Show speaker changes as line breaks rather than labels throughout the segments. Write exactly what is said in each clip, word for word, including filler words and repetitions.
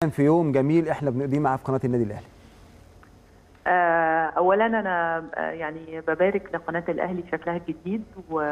في يوم جميل احنا بنقضيه معاه في قناه النادي الاهلي؟
اولا انا يعني ببارك لقناه الاهلي بشكلها الجديد،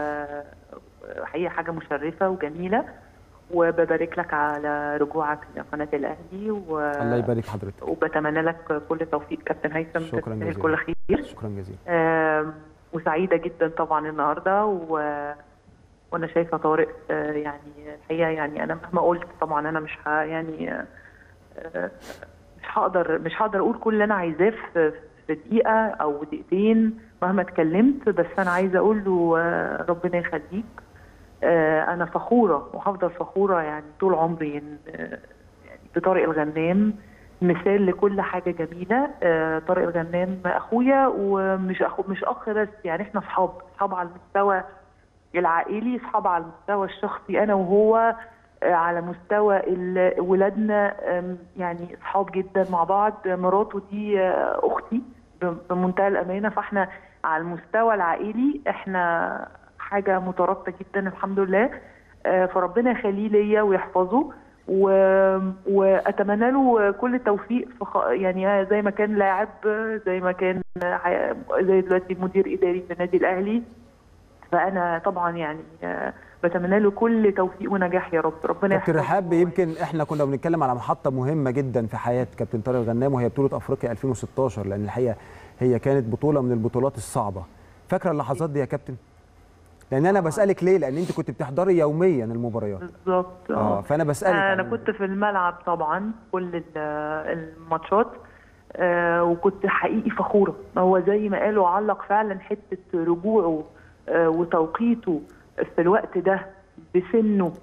وحقيقه حاجه مشرفه وجميله، وببارك لك على رجوعك لقناه الاهلي و...
الله يبارك حضرتك،
وبتمنى لك كل توفيق كابتن هيثم.
شكرا جزيلا،
كل خير.
شكرا جزيلا.
آه وسعيده جدا طبعا النهارده، و... وانا شايفه طارق آه يعني الحقيقه يعني انا مهما قلت طبعا انا مش ه... يعني آه مش هقدر مش هقدر اقول كل اللي انا عايزاه في في دقيقه او دقيقتين مهما اتكلمت، بس انا عايزه اقول له آه ربنا يخليك. آه انا فخوره وهفضل فخوره يعني طول عمري آه يعني بطارق الغنام، مثال لكل حاجه جميله. آه طارق الغنام اخويا، ومش اخو مش اخ بس، يعني احنا اصحاب اصحاب على المستوى العائلي، اصحاب على المستوى الشخصي انا وهو، على مستوى ولادنا يعني اصحاب جدا مع بعض. مراته دي اختي بمنتهى الامانه، فاحنا على المستوى العائلي احنا حاجه مترابطه جدا الحمد لله. فربنا يخليه ليا ويحفظه، و... واتمنى له كل التوفيق في خ... يعني زي ما كان لاعب، زي ما كان زي دلوقتي مدير اداري في النادي الاهلي. فانا طبعا يعني بتمنى له كل توفيق ونجاح يا رب. ربنا يحفظه.
كابتن رحاب، يمكن احنا كنا بنتكلم على محطه مهمه جدا في حياه كابتن طارق الغنام، وهي بطوله افريقيا ألفين وستاشر، لان الحقيقه هي كانت بطوله من البطولات الصعبه. فاكره اللحظات دي يا كابتن؟ لان انا بسالك ليه، لان انت كنت بتحضري يوميا المباريات.
بالظبط.
اه فانا بسالك.
انا كنت في الملعب طبعا كل الماتشات، آه وكنت حقيقي فخوره. هو زي ما قالوا علق فعلا حته رجوعه آه وتوقيته في الوقت ده بسنه،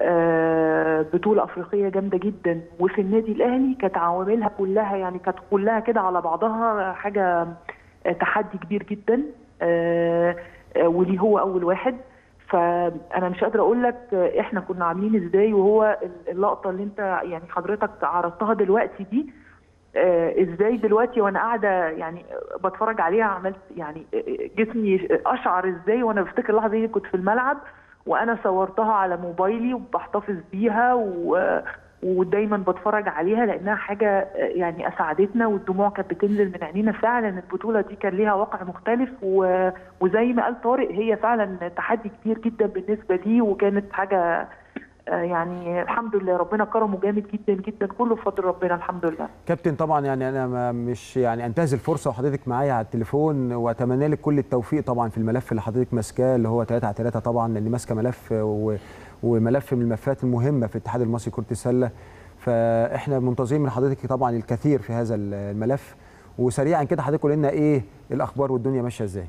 آه بطوله افريقيه جامده جدا، وفي النادي الاهلي كانت عواملها كلها يعني كانت كلها كده على بعضها حاجه آه تحدي كبير جدا. آه آه وليه هو اول واحد. فانا مش قادره اقول لك احنا كنا عاملين ازاي، وهو اللقطه اللي انت يعني حضرتك عرضتها دلوقتي دي آه ازاي دلوقتي وانا قاعده يعني بتفرج عليها عملت يعني جسمي اشعر ازاي وانا بفتكر اللحظه دي. كنت في الملعب وانا صورتها على موبايلي وبحتفظ بيها، و ودايما بتفرج عليها لانها حاجه يعني اسعدتنا، والدموع كانت بتنزل من عينينا. فعلا البطوله دي كان ليها واقع مختلف، و... وزي ما قال طارق هي فعلا تحدي كبير جدا بالنسبه لي، وكانت حاجه يعني الحمد لله ربنا كرمه جامد جدا جدا، كله بفضل ربنا الحمد لله.
كابتن طبعا يعني انا مش يعني انتهز الفرصه وحضرتك معايا على التليفون، واتمنى لك كل التوفيق طبعا في الملف اللي حضرتك ماسكاه اللي هو ثلاثة على ثلاثة طبعا، لان ماسكه ملف و... وملف من الملفات المهمه في الاتحاد المصري لكره السله. فاحنا منتظرين من حضرتك طبعا الكثير في هذا الملف. وسريعا كده حضرتك قول لنا ايه الاخبار والدنيا ماشيه ازاي؟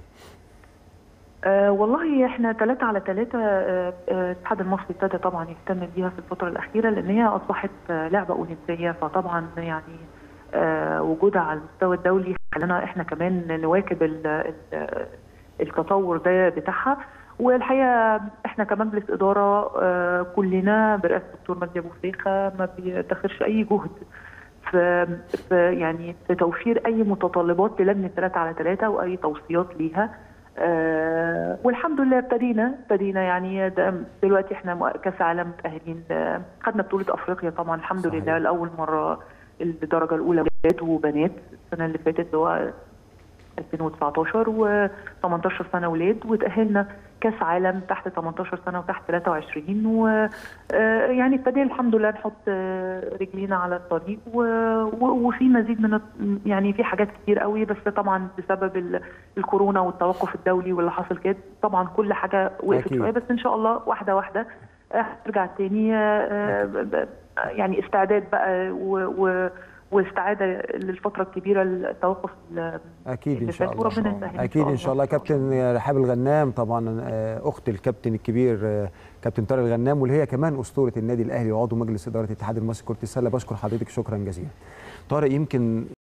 أه والله احنا ثلاثة على ثلاثة الاتحاد المصري ابتدى طبعا يهتم بيها في الفترة الأخيرة، لأن هي أصبحت لعبة أولمبية، فطبعا يعني أه وجودها على المستوى الدولي خلانا احنا كمان نواكب ال ال التطور ده بتاعها. والحقيقة احنا كمجلس إدارة أه كلنا برئاسة الدكتور مجدي أبو فيخة ما بيدخرش أي جهد في, في يعني في توفير أي متطلبات للجنة ثلاثة على ثلاثة وأي توصيات ليها. آه والحمد لله ابتدينا ابتدينا يعني دلوقتي احنا كاس عالم متاهلين، خدنا بطوله افريقيا طبعا الحمد صحيح. لله لاول مره الدرجه الاولى ولاد وبنات. السنه اللي فاتت اللي هو ألفين وتسعتاشر وثمانية عشر سنه ولاد، وتاهلنا كاس عالم تحت ثمانية عشر سنه وتحت ثلاثة وعشرين، ويعني ابتدينا الحمد لله نحط رجلينا على الطريق، وفي مزيد من يعني في حاجات كتير قوي، بس طبعا بسبب الكورونا والتوقف الدولي واللي حصل كده طبعا كل حاجه وقفت شويه، بس ان شاء الله واحده واحده هترجع تاني. يعني استعداد بقى و واستعاده للفتره الكبيره التوقف
اكيد ان شاء الله. اكيد ان شاء الله. كابتن رحاب الغنام طبعا اخت الكابتن الكبير كابتن طارق الغنام، واللي هي كمان اسطوره النادي الاهلي وعضو مجلس اداره الاتحاد المصري لكره السله. بشكر حضرتك شكرا جزيلا. طارق، يمكن